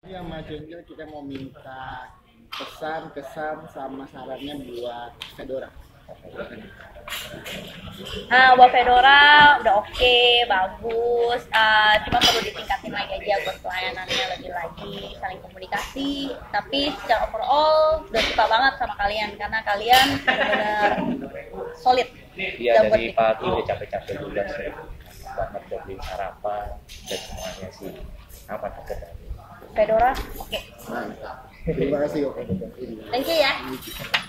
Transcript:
Iya, Mas Jengkel, kita mau minta pesan, kesan, sama sarannya buat Fedora. Buat Fedora udah oke, bagus. Cuma perlu ditingkatin lagi aja buat pelayanannya lebih lagi, saling komunikasi. Tapi secara overall udah suka banget sama kalian karena kalian benar-benar solid. Iya, Udah buat dari pagi udah capek-capek juga sih, banget udah beli sarapan dan semuanya sih aman aja. Fedora, oke. Mantap. Terima kasih, Oke. Thank you ya.